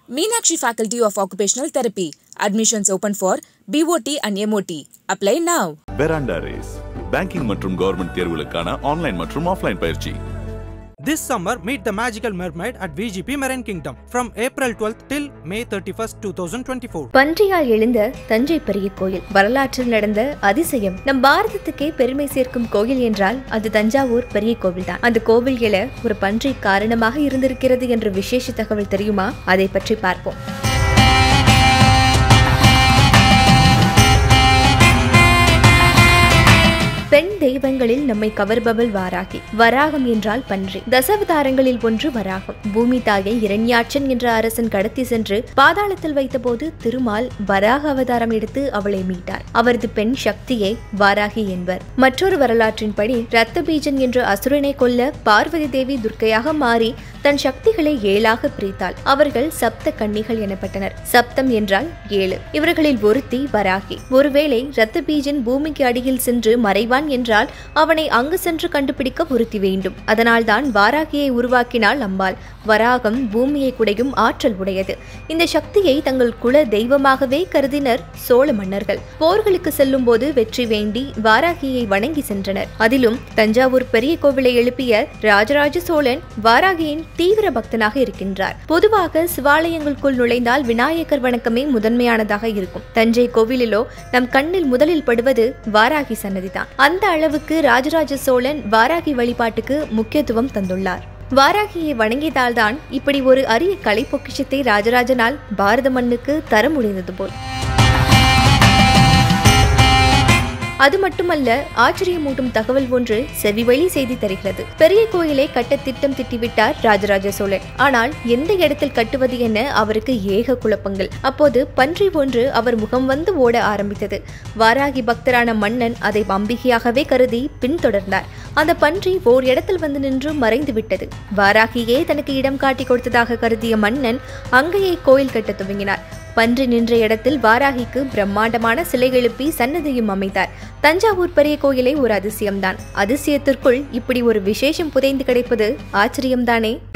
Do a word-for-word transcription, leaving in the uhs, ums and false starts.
Meenakshi Faculty of Occupational Therapy. Admissions open for B O T and M O T. Apply now. Veranda Race. Banking மற்றும் government தேர்வுகளுக்கான online மற்றும் offline பயிற்சி. This summer, meet the magical mermaid at V G P Marine Kingdom from April twelfth till May thirty-first, twenty twenty-four. பன்றியால் எழுந்த தஞ்சை பெரிய கோயில் வரலாற்றில் நடந்த அதிசயம். நம் பாரதத்துக்கே பெருமை சேர்க்கும் கோயில் என்றால் அது தஞ்சாவூர் பெரிய கோவில் தான். அந்த கோவில் எழ ஒரு பன்றி காரணமாக இருந்திருக்கிறது என்ற விசேஷ தகவல் தெரியுமா? அதை பற்றி பார்ப்போம். பெண் தெய்வங்களில் நம்மை கவர்பவள் வாராகி. வராகம் என்றால் பன்றி. தசாவதாரங்களில் ஒன்று வராகம். பூமி தாயை இரண்யாட்சன் என்ற அரசன் கடத்தி சென்று பாதாளத்தில் வைத்தபோது திருமால் வராக அவதாரம் எடுத்து அவளை மீட்டார். அவரது பெண் சக்தியை வாராகி என்பர். மற்றொரு வரலாற்றின்படி ரத்த பீஜன் என்ற அசுரனை கொல்ல பார்வதி தேவி துர்க்கையாக மாறி தன் சக்திகளை ஏழாக பிரித்தாள். அவர்கள் சப்த கன்னிகள் எனப்பட்டனர். சப்தம் என்றால் ஏழு. இவர்களில் ஒருத்தி வராகி. ஒருவேளை ரத்த பீஜன் பூமிக்கு அடியில் சென்று மறைவான் என்றால் அவனை அங்கு சென்று கண்டுபிடிக்க ஒருத்தி வேண்டும். அதனால் தான் வாராகியை உருவாக்கினாள் அம்பாள். வராகம் பூமியை குடையும் ஆற்றல் உடையது. இந்த சக்தியை தங்கள் குல தெய்வமாகவே கருதினர் சோழ மன்னர்கள். போர்களுக்கு செல்லும் போது வெற்றி வேண்டி வாராகியை வணங்கி சென்றனர். அதிலும் தஞ்சாவூர் பெரிய கோவிலை எழுப்பிய ராஜராஜ சோழன் வாராகியின் தீவிர பக்தனாக இருக்கின்றார். பொதுவாக சிவாலயங்களுக்குள் நுழைந்தால் விநாயகர் வணக்கமே முதன்மையானதாக இருக்கும். தஞ்சை கோவிலிலோ நம் கண்ணில் முதலில் படுவது வாராகி சன்னதிதான். அந்த அளவுக்கு ராஜராஜ சோழன் வாராகி வழிபாட்டுக்கு முக்கியத்துவம் தந்துள்ளார். வாராகியை வணங்கியதால்தான் இப்படி ஒரு அரிய கலை பொக்கிஷத்தை ராஜராஜனால் பாரத மண்ணுக்கு தர முடிந்தது போல். அது மட்டுமல்ல, ஆச்சரியமூட்டும் தகவல் ஒன்று செவிவழி செய்தி தருகிறது. பெரிய கோயிலை கட்ட திட்டம் திட்டிவிட்டார் ராஜராஜ சோழன். ஆனால் எந்த இடத்தில் கட்டுவது என அவருக்கு ஏக குழப்பங்கள். அப்போது பன்றி ஒன்று அவர் முகம் வந்து ஓட ஆரம்பித்தது. வாராகி பக்தரான மன்னன் அதை அம்பிகையாகவே கருதி பின்தொடர்ந்தார். அந்த பன்றி ஓர் இடத்தில் வந்து நின்று மறைந்து விட்டது. வாராகியே தனக்கு இடம் காட்டி கொடுத்ததாக கருதிய மன்னன் அங்கேயே கோயில் கட்ட துவங்கினார். பன்றி நின்ற இடத்தில் வாராகிக்கு பிரம்மாண்டமான சிலை எழுப்பி சன்னதியும் அமைத்தார். தஞ்சாவூர் பெரிய கோயிலை ஒரு அதிசயம்தான். அதிசயத்திற்குள் இப்படி ஒரு விசேஷம் புதைந்து கிடைப்பது ஆச்சரியம்தானே.